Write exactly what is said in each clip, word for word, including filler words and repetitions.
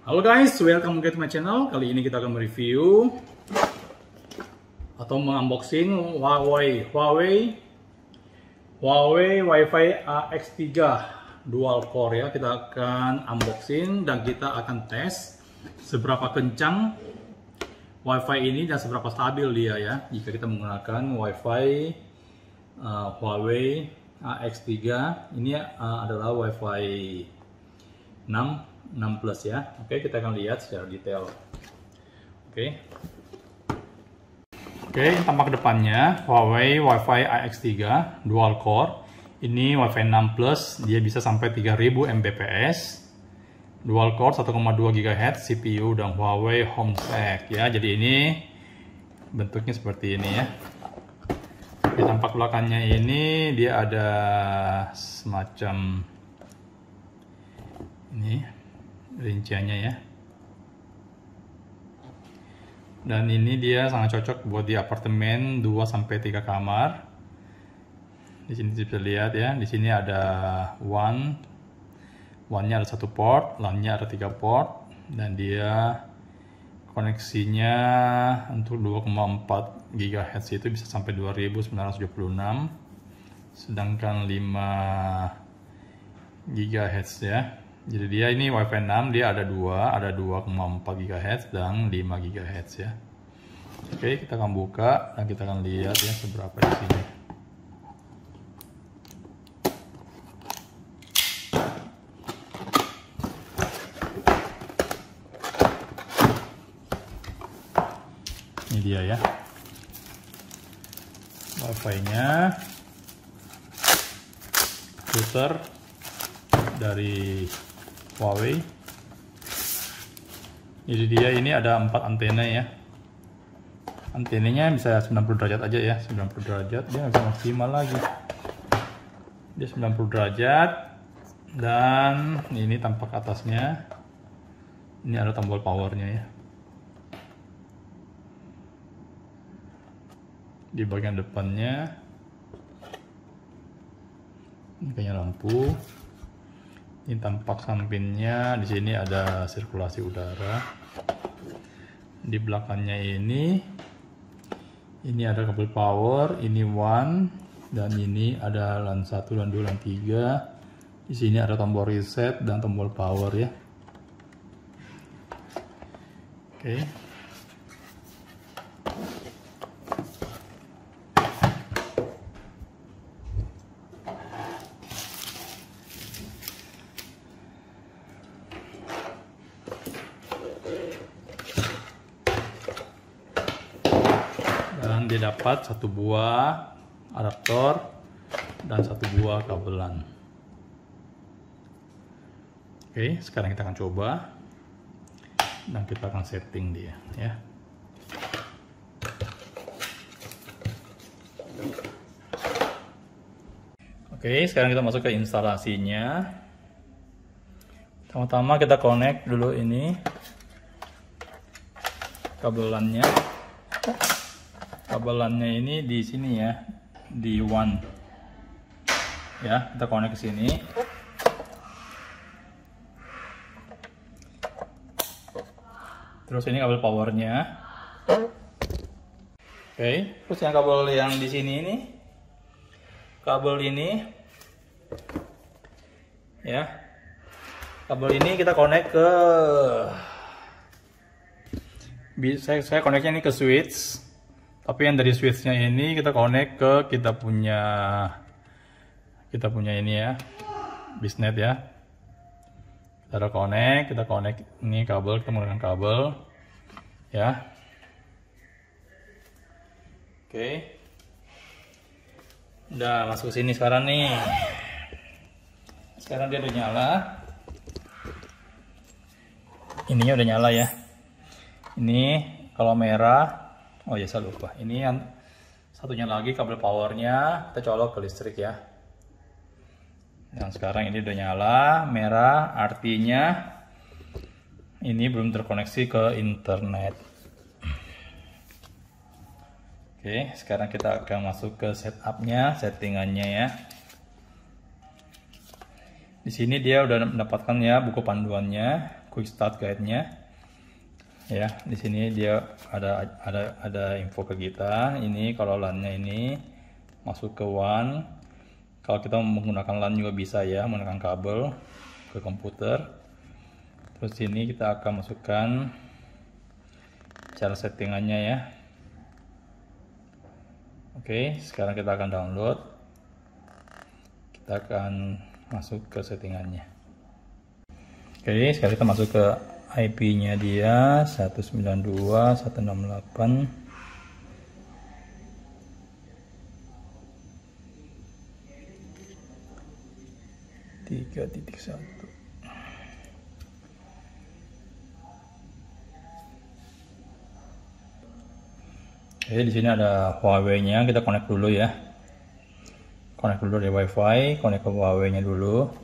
Halo guys, welcome back to my channel. Kali ini kita akan mereview atau mengunboxing Huawei Huawei Huawei Wi-Fi A X tiga dual core ya. Kita akan unboxing dan kita akan tes seberapa kencang Wi-Fi ini dan seberapa stabil dia ya jika kita menggunakan Wi-Fi uh, Huawei A X tiga. Ini uh, adalah Wi-Fi enam enam plus ya. Oke, kita akan lihat secara detail. Oke. Oke, tampak depannya Huawei Wi-Fi A X tiga dual core. Ini Wi-Fi enam plus, dia bisa sampai tiga ribu megabits. Dual core satu koma dua gigahertz, C P U dan Huawei HomeSec ya. Jadi ini bentuknya seperti ini ya. Di tampak belakangnya ini dia ada semacam ini rinciannya ya. Dan ini dia sangat cocok buat di apartemen dua sampai tiga kamar. Di sini bisa lihat ya, di sini ada WAN. WAN-nya ada satu port, LAN-nya ada tiga port, dan dia koneksinya untuk dua koma empat gigahertz itu bisa sampai dua ribu sembilan ratus tujuh puluh enam. Sedangkan lima gigahertz ya. Jadi dia ini Wi-Fi enam, dia ada dua, ada dua koma empat gigahertz dan lima gigahertz ya. Oke, kita akan buka dan kita akan lihat ya seberapa di sini. Ini dia ya. Wi-Fi-nya. Router dari Huawei. Jadi dia ini ada empat antena ya. Antenanya bisa sembilan puluh derajat aja ya, sembilan puluh derajat. Dia nggak bisa maksimal lagi. Dia sembilan puluh derajat. Dan ini tampak atasnya. Ini ada tombol powernya ya. Di bagian depannya ini kayaknya lampu. Ini tampak sampingnya, di sini ada sirkulasi udara. Di belakangnya ini, ini ada kabel power, ini WAN, dan ini ada LAN satu, LAN dua, LAN tiga. Di sini ada tombol reset dan tombol power ya. Oke. Dan dia dapat satu buah adaptor dan satu buah kabelan. Oke, sekarang kita akan coba dan kita akan setting dia ya. Oke, sekarang kita masuk ke instalasinya. Pertama-tama kita connect dulu ini kabelannya. Kabelannya ini di sini ya, di WAN ya. Kita connect ke sini. Terus ini kabel powernya. Oke, terus yang kabel yang di sini ini, kabel ini ya, kabel ini kita connect ke, saya saya connectnya ini ke switch. Tapi yang dari switchnya ini kita connect ke kita punya kita punya ini ya, bisnet ya. Kita ada connect, kita connect ini kabel, kita menggunakan kabel ya. Oke. Udah masuk ke sini sekarang nih. Sekarang dia udah nyala. Ininya udah nyala ya. Ini kalau merah. Oh ya, saya lupa. Ini yang satunya lagi kabel powernya kita colok ke listrik ya. Dan sekarang ini udah nyala merah, artinya ini belum terkoneksi ke internet. Oke, sekarang kita akan masuk ke setupnya, settingannya ya. Di sini dia udah mendapatkan ya buku panduannya, quick start guide-nya. Ya, di sini dia ada ada ada info ke kita. Ini kalau LAN-nya ini masuk ke WAN. Kalau kita menggunakan LAN juga bisa ya, menggunakan kabel ke komputer. Terus sini kita akan masukkan cara settingannya ya. Oke, sekarang kita akan download. Kita akan masuk ke settingannya. Oke, sekarang kita masuk ke I P-nya dia seratus sembilan puluh dua titik seratus enam puluh delapan tiga titik satu. Oke, di sini ada Huawei-nya, kita connect dulu ya. Connect dulu dari WiFi, connect ke Huawei-nya dulu.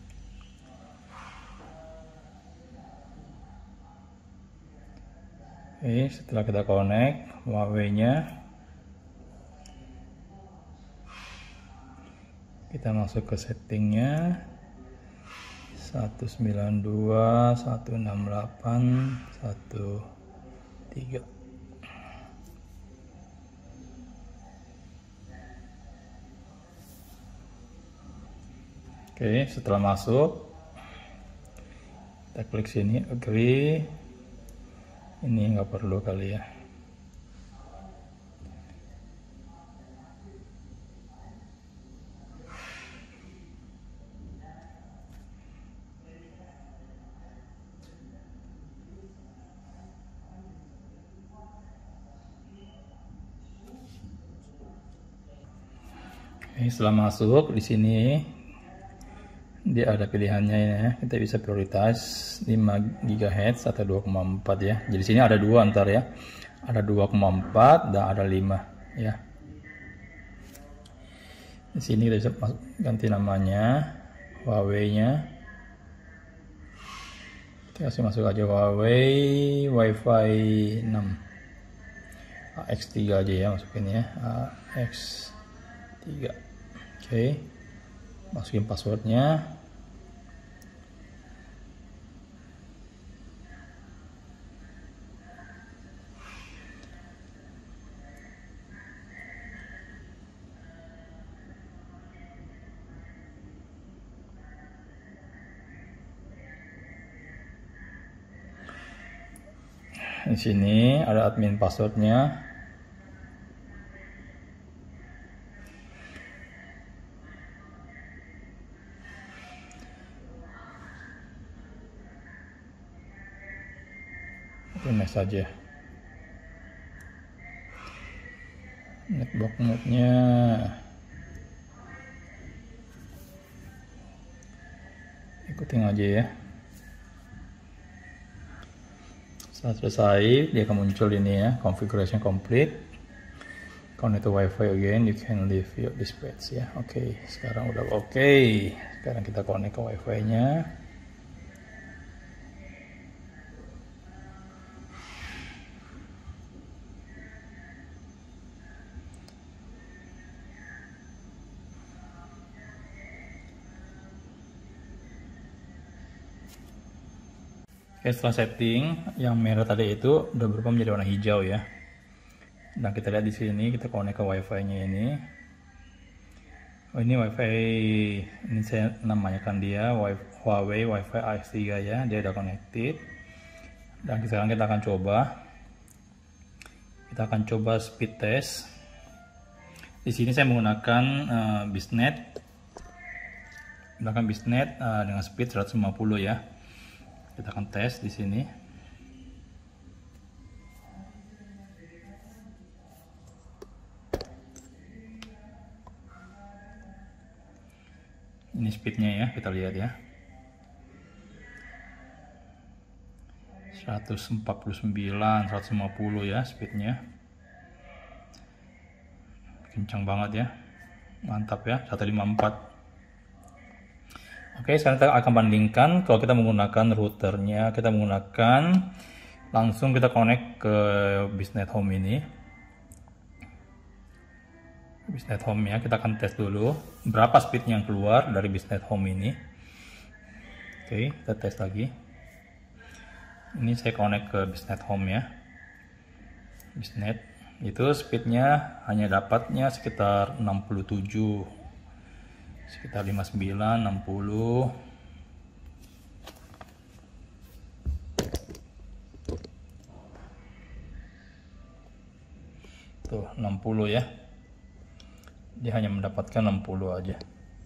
Oke, setelah kita connect Huawei-nya, kita masuk ke settingnya seratus sembilan puluh dua titik seratus enam puluh delapan titik tiga. Oke, setelah masuk kita klik sini agree. Ini nggak perlu kali ya. Oke, setelah masuk di sini dia ada pilihannya ya, kita bisa prioritas lima gigahertz atau dua koma empat ya. Jadi sini ada dua antar ya, ada dua koma empat dan ada lima ya. Di sini kita bisa ganti namanya Huawei-nya. Kita kasih masuk aja Huawei Wi-Fi enam A X tiga aja ya, masukin ya A X tiga. Oke, masukin passwordnya. Di sini ada admin passwordnya. Next saja. Netbox mode-nya. Ikutin aja ya. Setelah selesai, dia akan muncul ini ya, configuration complete. Connect to Wi-Fi again, you can leave your dispatch ya. Oke, okay, sekarang udah oke. Okay. Sekarang kita connect ke Wi-Fi-nya. Oke, setelah setting, yang merah tadi itu udah berubah menjadi warna hijau ya. Dan kita lihat di sini, kita connect ke Wi-Fi-nya ini. Oh, ini Wi-Fi, ini saya namakan dia Huawei Wi-Fi A X tiga ya, dia udah connected. Dan sekarang kita akan coba, kita akan coba speed test. Di sini saya menggunakan uh, Bisnet, menggunakan Bisnet uh, dengan speed seratus lima puluh ya. Kita akan tes di sini. Ini speednya ya, kita lihat ya. seratus empat puluh sembilan, seratus lima puluh ya speednya. Kencang banget ya. Mantap ya, seratus lima puluh empat. Oke, sekarang kita akan bandingkan kalau kita menggunakan routernya, kita menggunakan langsung kita connect ke Bisnet Home ini. Bisnet Home ya, kita akan tes dulu berapa speed yang keluar dari Bisnet Home ini. Oke, kita tes lagi. Ini saya connect ke Bisnet Home ya. Bisnet itu speednya hanya dapatnya sekitar enam puluh tujuh, sekitar lima puluh sembilan, enam puluh. Tuh enam puluh ya. Dia hanya mendapatkan enam puluh aja.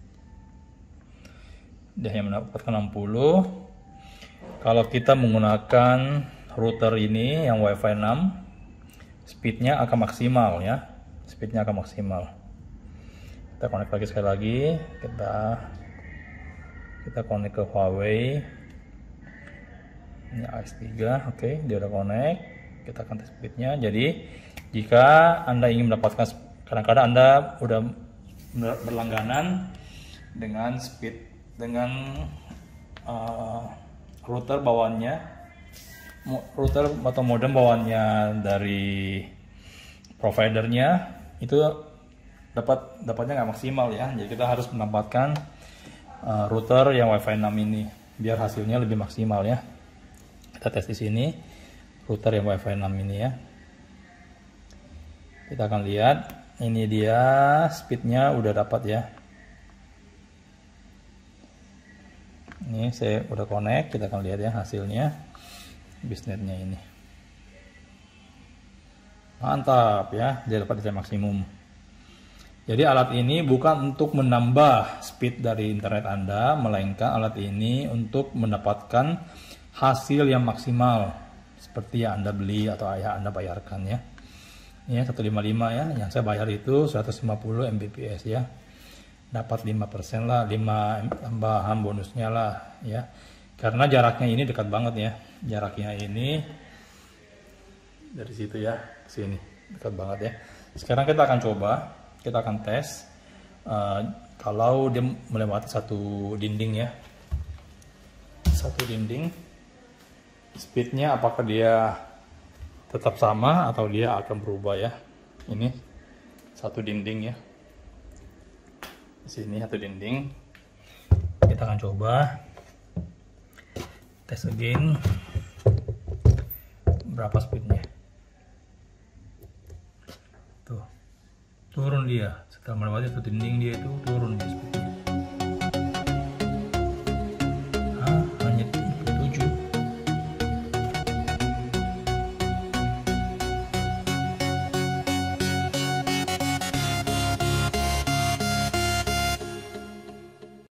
Dia hanya mendapatkan enam puluh. Kalau kita menggunakan router ini yang WiFi enam, speednya akan maksimal ya. Speednya akan maksimal. Kita connect lagi sekali lagi. Kita kita connect ke Huawei. Ini A X tiga, oke, okay, dia udah connect. Kita akan tes speednya. Jadi jika Anda ingin mendapatkan, kadang-kadang Anda udah berlangganan dengan speed dengan uh, router bawaannya, router atau modem bawaannya dari providernya, itu dapat dapatnya nggak maksimal ya. Jadi kita harus menempatkan uh, router yang WiFi enam ini biar hasilnya lebih maksimal ya. Kita tes di sini router yang WiFi enam ini ya. Kita akan lihat, ini dia speednya udah dapat ya. Ini saya udah connect, kita akan lihat ya hasilnya bisnetnya ini. Mantap ya, dia dapat di maksimum. Jadi alat ini bukan untuk menambah speed dari internet Anda, melainkan alat ini untuk mendapatkan hasil yang maksimal seperti yang Anda beli atau ayah Anda bayarkan ya. Ini seratus lima puluh lima ya, yang saya bayar itu seratus lima puluh Mbps ya. Dapat lima persen lah, lima tambahan bonusnya lah ya. Karena jaraknya ini dekat banget ya. Jaraknya ini dari situ ya ke sini, dekat banget ya. Sekarang kita akan coba, kita akan tes uh, kalau dia melewati satu dinding ya. Satu dinding, speednya apakah dia tetap sama atau dia akan berubah ya. Ini satu dinding ya. Sini satu dinding. Kita akan coba tes again berapa speednya. Tuh turun dia setelah melewati satu dinding, dia itu turun dia speed.